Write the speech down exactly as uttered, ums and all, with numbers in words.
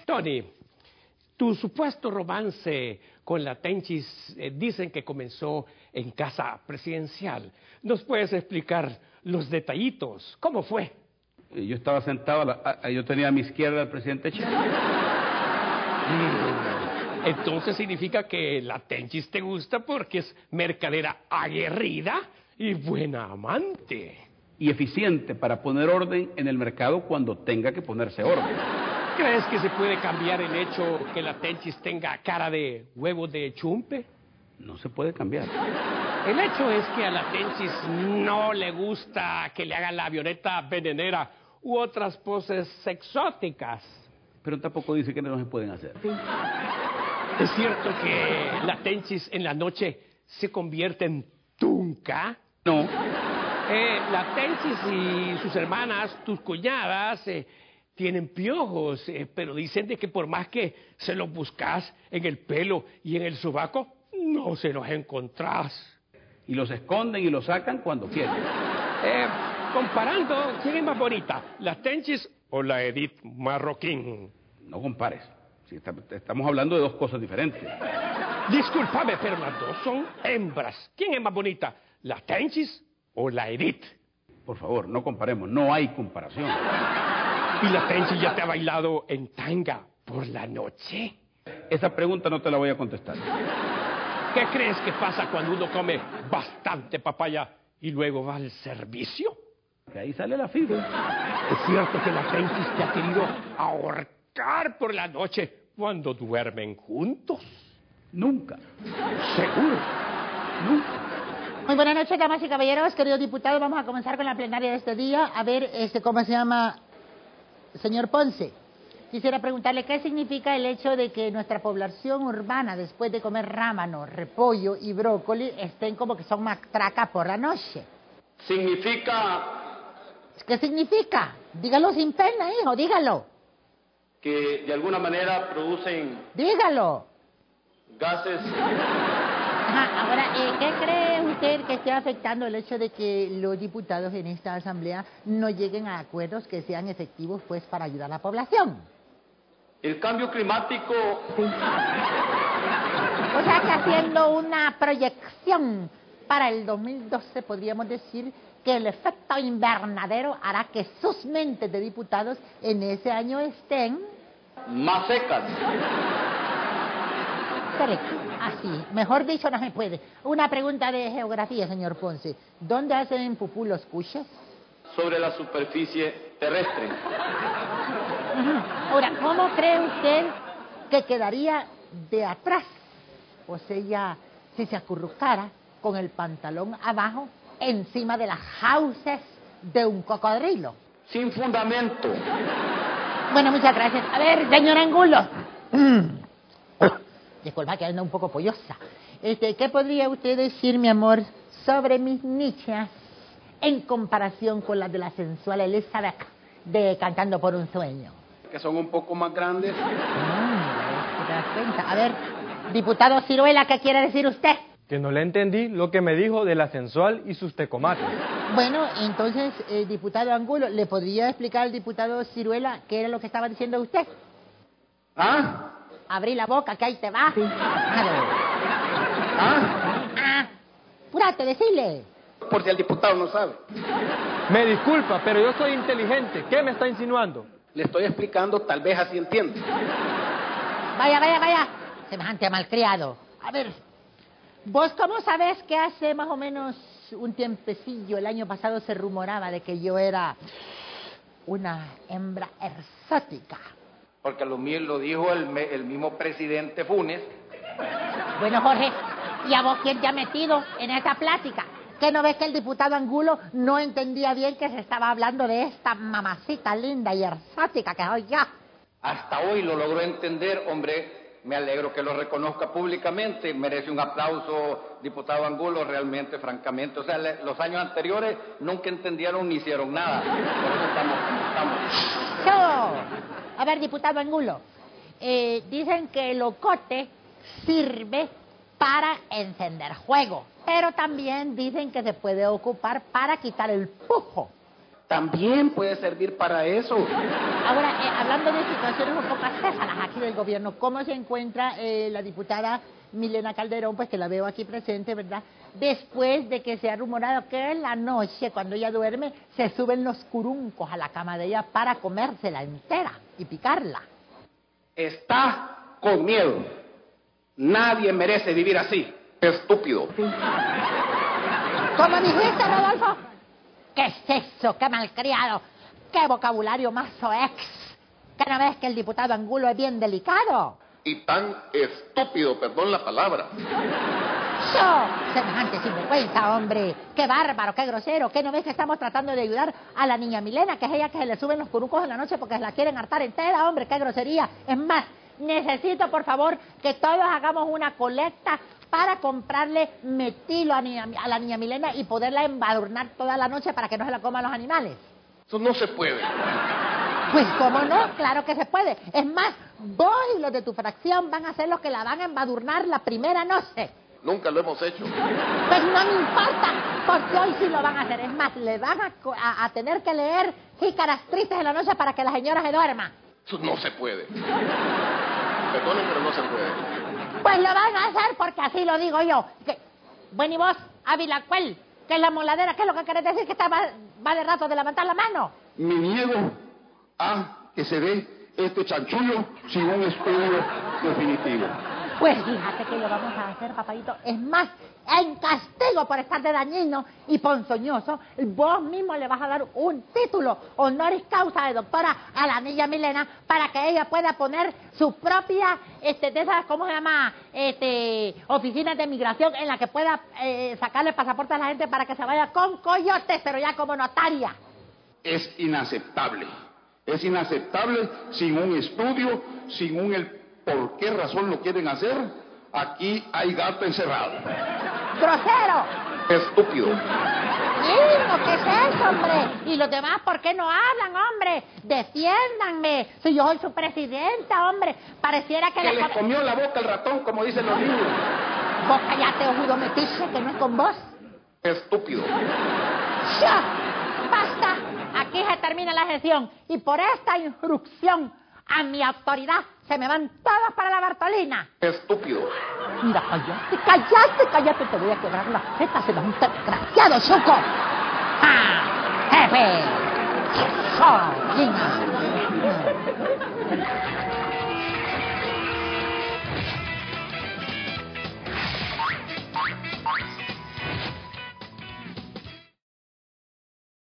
Tony, tu supuesto romance con la Tenchis eh, dicen que comenzó en casa presidencial. ¿Nos puedes explicar los detallitos? ¿Cómo fue? Yo estaba sentado, a la, a, yo tenía a mi izquierda al presidente Chávez. Mm, entonces significa que la Tenchis te gusta porque es mercadera aguerrida y buena amante. Y eficiente para poner orden en el mercado cuando tenga que ponerse orden. ¿Crees que se puede cambiar el hecho que la Tenchis tenga cara de huevo de chumpe? No se puede cambiar. El hecho es que a la Tenchis no le gusta que le hagan la avioneta venenera u otras poses exóticas. Pero tampoco dice que no se pueden hacer. ¿Es cierto que la Tenchis en la noche se convierte en tunca? No. Eh, la Tenchis y sus hermanas, tus cuñadas, eh, tienen piojos, eh, pero dicen de que por más que se los buscas en el pelo y en el sobaco, no se los encontrás. Y los esconden y los sacan cuando quieren. Eh, comparando, ¿quién es más bonita? ¿La Tenchis o la Edith Marroquín? No compares. Si está, estamos hablando de dos cosas diferentes. Discúlpame, pero las dos son hembras. ¿Quién es más bonita? ¿La Tenchis o la Edith? Por favor, no comparemos. No hay comparación. ¿Y la Tenchis ya te ha bailado en tanga por la noche? Esa pregunta no te la voy a contestar. ¿Qué crees que pasa cuando uno come bastante papaya y luego va al servicio? Que ahí sale la fibra. ¿Es cierto que la Tenchis te ha querido ahorcar por la noche cuando duermen juntos? Nunca. ¿Seguro? Nunca. Muy buenas noches, damas y caballeros, queridos diputados. Vamos a comenzar con la plenaria de este día. A ver, este, ¿cómo se llama? Señor Ponce, quisiera preguntarle qué significa el hecho de que nuestra población urbana, después de comer rábano, repollo y brócoli, estén como que son matracas por la noche. Significa... ¿Qué significa? Dígalo sin pena, hijo, dígalo. que de alguna manera producen... Dígalo. Gases... Ajá, ahora, eh, ¿qué cree usted que esté afectando el hecho de que los diputados en esta asamblea no lleguen a acuerdos que sean efectivos, pues, para ayudar a la población? El cambio climático... O sea, que haciendo una proyección para el dos mil doce, podríamos decir que el efecto invernadero hará que sus mentes de diputados en ese año estén... más secas. Correcto. Así, mejor dicho no se puede. Una pregunta de geografía, señor Ponce. ¿Dónde hacen pupú los cuches? Sobre la superficie terrestre. Uh-huh. Ahora, ¿cómo cree usted que quedaría de atrás? O sea, si se acurrucara con el pantalón abajo encima de las jauces de un cocodrilo. Sin fundamento. Bueno, muchas gracias. A ver, señor Angulo. Disculpa que anda un poco pollosa. Este, ¿qué podría usted decir, mi amor, sobre mis nichas en comparación con las de la sensual Elizabeth de Cantando por un Sueño? Que son un poco más grandes. Mm, ¿te das cuenta? A ver, diputado Ciruela, ¿qué quiere decir usted? Que no le entendí lo que me dijo de la sensual y sus tecomates. Bueno, entonces, eh, diputado Angulo, ¿le podría explicar al diputado Ciruela qué era lo que estaba diciendo usted? ¿Ah? Abrí la boca, que ahí te va. Claro. ¿Ah? Ah, apúrate, decile. Por si el diputado no sabe. Me disculpa, pero yo soy inteligente. ¿Qué me está insinuando? Le estoy explicando, tal vez así entiende. Vaya, vaya, vaya. Semejante malcriado. A ver, ¿vos cómo sabés que hace más o menos un tiempecillo, el año pasado, se rumoraba de que yo era una hembra exótica? Porque lo mío lo dijo el, el mismo presidente Funes. Bueno, Jorge, ¿y a vos quién te ha metido en esta plática? ¿Que no ves que el diputado Angulo no entendía bien que se estaba hablando de esta mamacita linda y exótica que soy yo? Hasta hoy lo logró entender, hombre. Me alegro que lo reconozca públicamente. Merece un aplauso, diputado Angulo, realmente, francamente. O sea, le, los años anteriores nunca entendieron ni hicieron nada. Por eso estamos como estamos. Yo. A ver, diputado Angulo, eh, dicen que el ocote sirve para encender fuego, pero también dicen que se puede ocupar para quitar el pujo. también puede servir para eso. Ahora, eh, hablando de situaciones un poco acéfalas aquí del gobierno, ¿cómo se encuentra eh, la diputada Milena Calderón, pues que la veo aquí presente, ¿verdad? Después de que se ha rumorado que en la noche, cuando ella duerme, se suben los curuncos a la cama de ella para comérsela entera y picarla. Está con miedo. Nadie merece vivir así. Estúpido. ¿Cómo dijiste, Rodolfo? ¿Qué es eso? ¡Qué malcriado! ¡Qué vocabulario más soex! ¿Que no ves que el diputado Angulo es bien delicado? Y tan estúpido, perdón la palabra. ¡Yo! Semejante sinvergüenza, hombre. ¡Qué bárbaro, qué grosero! ¿Qué no ves que estamos tratando de ayudar a la niña Milena, que es ella que se le suben los curucos en la noche porque se la quieren hartar entera, hombre? ¡Qué grosería! Es más, necesito, por favor, que todos hagamos una colecta para comprarle metilo a, niña, a la niña Milena y poderla embadurnar toda la noche para que no se la coman los animales. Eso no se puede. Pues cómo no, claro que se puede. Es más, vos y los de tu fracción van a ser los que la van a embadurnar la primera noche. Nunca lo hemos hecho. Pues no me importa, porque hoy sí lo van a hacer. Es más, le van a, a, a tener que leer jícaras tristes en la noche para que la señora se duerma. Eso no se puede. Perdonen, pero no se puede. Pues lo van a hacer porque así lo digo yo. Que, bueno, y vos, Ávila Cuel, que es la moladera, ¿qué es lo que querés decir? Que está va, va de rato de levantar la mano. Me niego a que se dé este chanchullo sin un estudio definitivo. Pues fíjate que lo vamos a hacer, papadito. Es más, en castigo por estar de dañino y ponzoñoso, vos mismo le vas a dar un título honoris causa de doctora a la niña Milena para que ella pueda poner su propia, este, de esas, ¿cómo se llama? Este, oficinas de migración en la que pueda eh, sacarle pasaporte a la gente para que se vaya con coyotes, pero ya como notaria. Es inaceptable. Es inaceptable sin un estudio, sin un el por qué razón lo quieren hacer. Aquí hay gato encerrado. ¡Grosero! Estúpido. Hijo, ¿qué es eso, hombre? Y los demás, ¿por qué no hablan, hombre? Defiéndanme. Si yo soy su presidenta, hombre. Pareciera que... Que le le comió la boca el ratón, como dicen los niños. Vos callate, ojudo metiche, que no es con vos. Estúpido. ¡Ya! ¡Basta! Aquí se termina la sesión. Y por esta instrucción a mi autoridad se me van todos para la Bartolina. Estúpido. Mira, cállate, cállate, cállate, te voy a quebrar la jeta, se da un desgraciado, Chuco. ¡Ah! ¡Jefe! ¡Soy!